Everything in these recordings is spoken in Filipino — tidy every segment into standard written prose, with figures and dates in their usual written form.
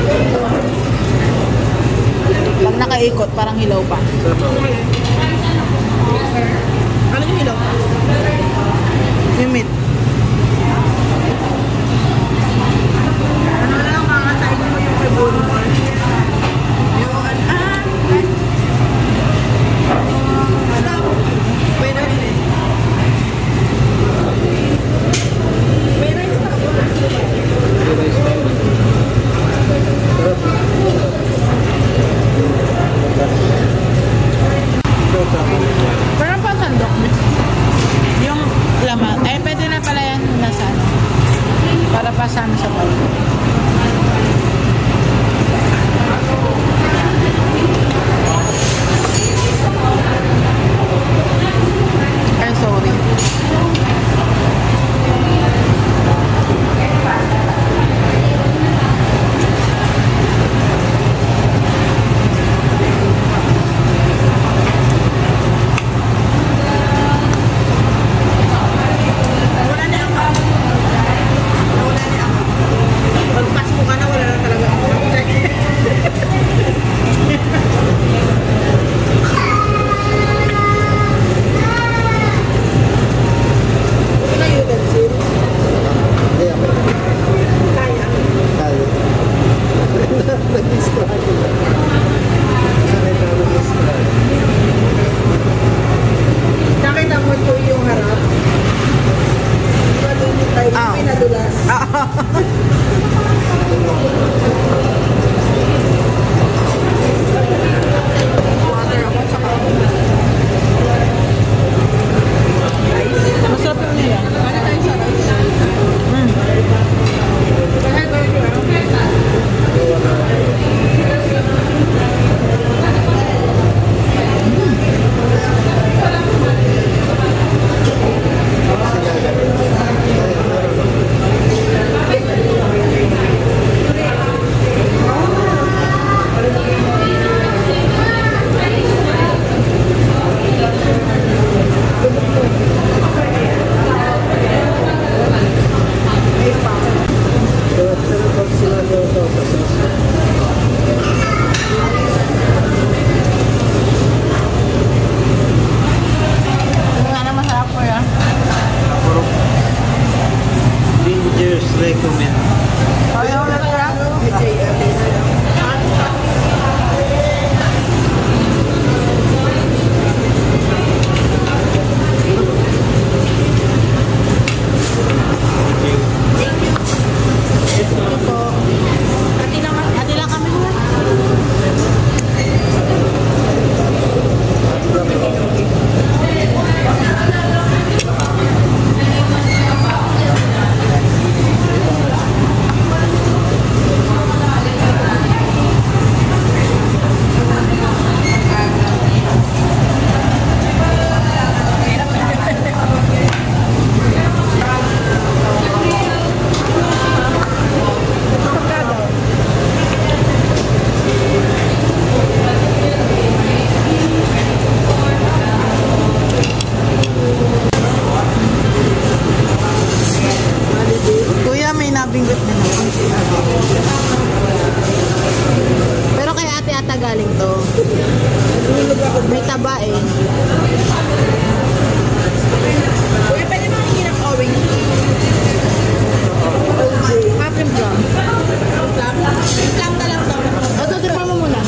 Pag nakaikot, parang hilaw pa. Ano yung hilaw? Yung meat. Ano lang, makakasain mo yung kebon mo. Parang pa sandok. Yung laman. Eh, pwede na pala yan nasa ano. Para pasama sa bawal. Ay, sorry. Nakita mo ito yung harap. Pinadulas. Masarap yung nila. Ano tayo sa recommend. Ayaw na kaya? Hati lang kami mo. Bingot din ako. Pero kay ate ata galing to. May taba eh. Uy, pwede makikita ng orange. Kapim drum. Islam na lang daw. O, tutupan mo muna.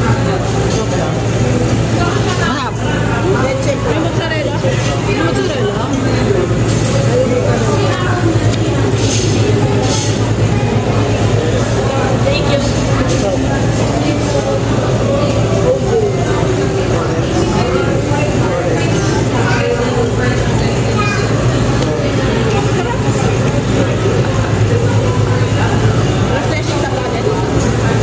Mahap. Leche. May mozzarella. May mozzarella. Thank you. Refreshing sa kanin.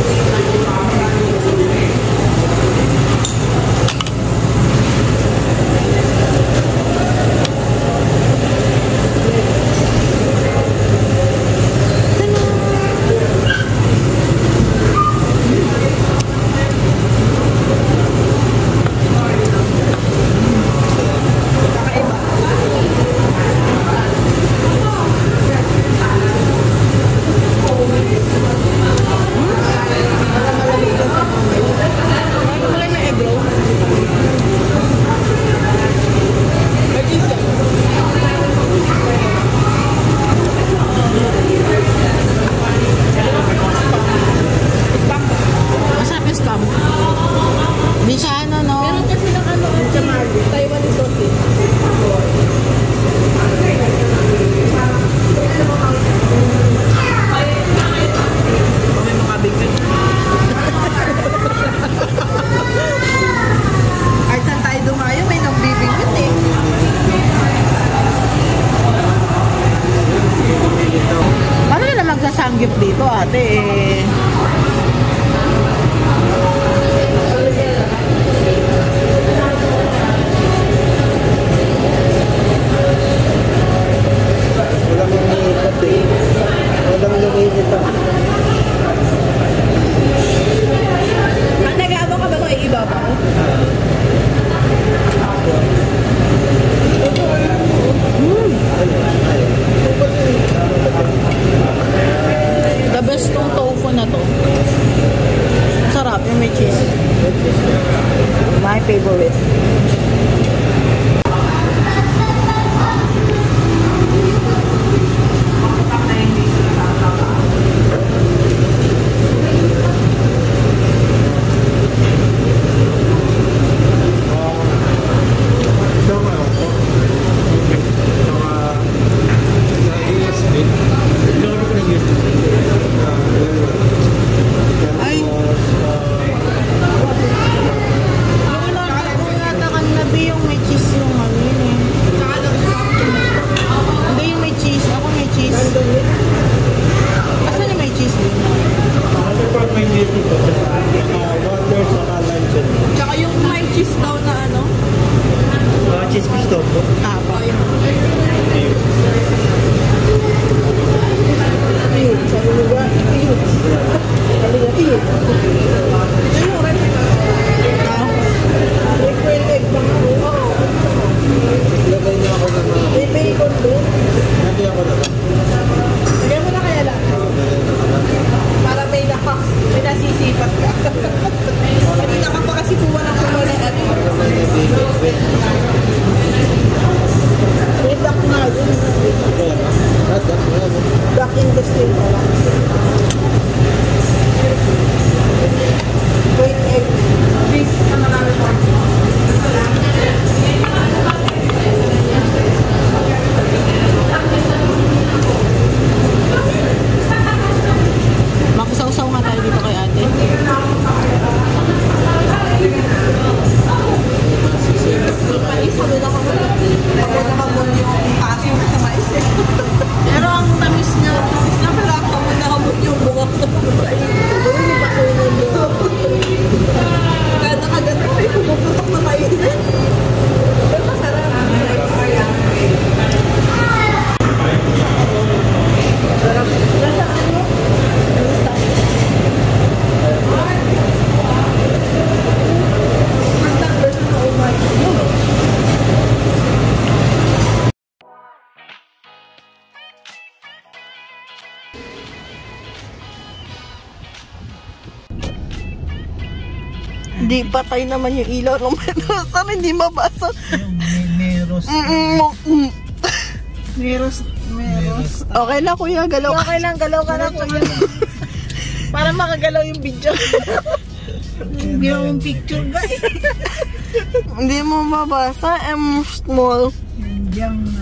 Yung may cheese. My favorite. Ay! Yung may cheese yung ano yun eh. Hindi yung may cheese. Ako may cheese. Asan yung may cheese din? May cheese dito. Water sa luncheon. Tsaka yung may cheese daw na ano. Cheese fish daw po. Ah, pa. Lagay niyo ako ng mga... May bacon doon. Lagay ako na lang. Lagyan mo na kaya lang. Para may nasisipat ka. Hindi naman pa kasi kuha ng kuha ng ano. May duck nga doon. Duck in the street. Wait, egg. Beef. Ano namin po? Makusaw-saw nga tayo dito kay ate. Sabi na kamo. Ako na kamo yung passion sa mais eh. Pero ang tamis niya, pala kamo na kamo yung bunga ko. Doon yung pasunod doon. Kada kagat ko ay pumuputok na mais eh. Pero masarap. Sarap. Nasa ano? Di patay naman yung ilaw ng meros. Sana hindi mabasa. Meros. Meros. Okay na kuya, galaw ka. Okay lang, galaw ka na kuya. Para makagalaw yung video. Hindi yung picture guys. Hindi mo mabasa. I'm small. Jiang